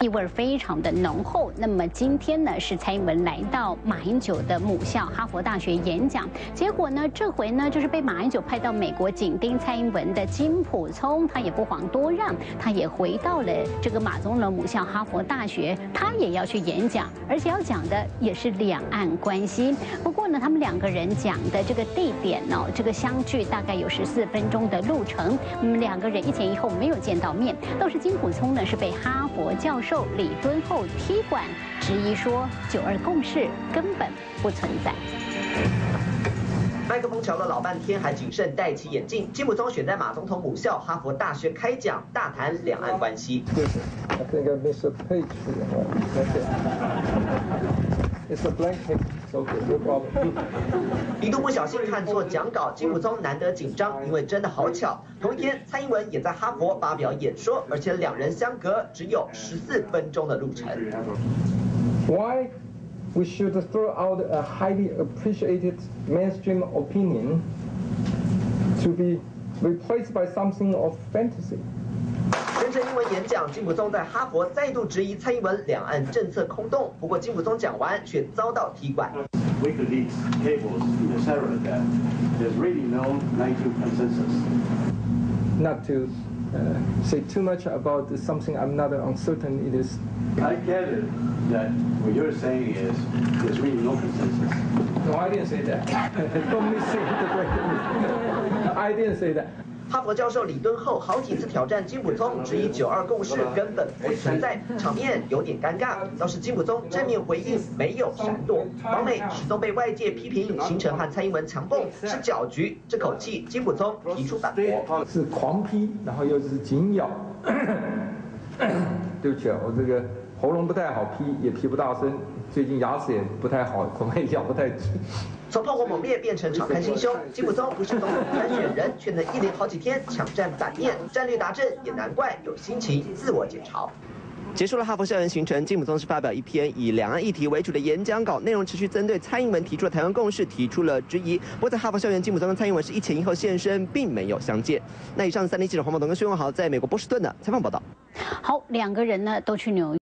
意味非常的浓厚。那么今天呢，是蔡英文来到马英九的母校哈佛大学演讲，结果呢，这回呢就是被马英九派到美国紧盯蔡英文的金溥聪，他也不遑多让，他也回到了这个马总统母校哈佛大学，他也要去演讲，而且要讲的也是两岸关系。不过呢，他们两个人讲的这个地点呢，这个相距大概有14分钟的路程，两个人一前一后没有见到面，倒是金溥聪呢是被哈佛教授李敦厚踢馆，质疑说9·2共识根本不存在。 麦克风瞧了老半天，还谨慎戴起眼镜。金溥聪选在马总统母校哈佛大学开讲，大谈两岸关系。 I think I missed a page. It's a blank page. Okay, no problem. 一度不小心看错讲稿，金溥聪难得紧张，因为真的好巧，同一天蔡英文也在哈佛发表演说，而且两人相隔只有14分钟的路程。 Why we should throw out a highly appreciated mainstream opinion to be replaced by something of fantasy? 全程英文演讲，金溥聪在哈佛再度质疑蔡英文两岸政策空洞，不过金溥聪讲完却遭到踢馆。 WikiLeaks cables discovered that there's really no 19 consensus. Not to say too much about something I'm not uncertain it is. I gather that what you're saying is there's really no consensus. No, I didn't say that. Don't misinterpret. I didn't say that. 哈佛教授李敦厚好几次挑战金溥聪，质疑9·2共识根本不存在，场面有点尴尬。倒是金溥聪正面回应，没有闪躲。王美始终被外界批评行程和蔡英文强蹦是搅局，这口气金溥聪提出反驳， 是狂批，然后又是紧咬。对不起啊，我这个喉咙不太好批，也批不大声，最近牙齿也不太好，恐怕也咬不太紧。 从炮火猛烈变成敞开心胸，金溥聪不是总统参选人，却能一连好几天抢占版面，战略达阵，也难怪有心情自我检讨。结束了哈佛校园行程，金溥聪是发表一篇以两岸议题为主的演讲稿，内容持续针对蔡英文提出的台湾共识提出了质疑。不过在哈佛校园，金溥聪跟蔡英文是一前一后现身，并没有相见。那以上3立记者黄宝东跟薛文豪在美国波士顿的采访报道。 好，两个人呢都去纽约。